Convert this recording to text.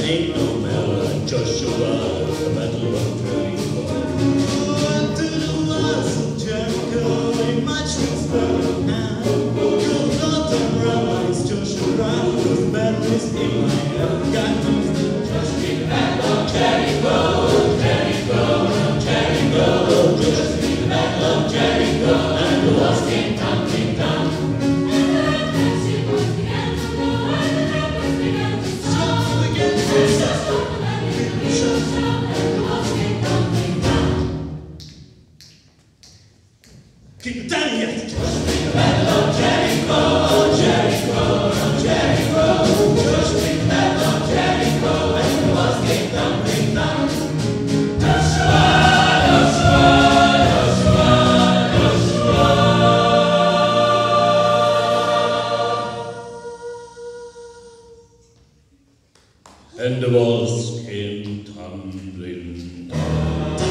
ain't no man like Joshua, the battle of Jericho. To the walls of Jericho, a marching spell in hand. You'll not rise, Joshua, whose battle is in my hand. Got to just be the battle of Jericho, Jericho, Jericho. Just be the battle of Jericho, and the walls came tumbling down. Keep it down here. Just be the battle of Jericho, Jericho, Jericho. Just be the battle of Jericho, and the walls came tumbling down. Joshua, Joshua, Joshua, Joshua. And the walls came tumbling down.